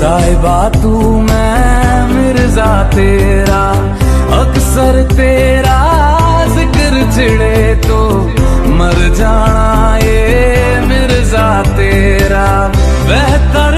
साहिबा तू मैं मिर्जा तेरा, अक्सर तेरा जिक्र छिड़े तो मर जाना ये मिर्जा तेरा। बेहतर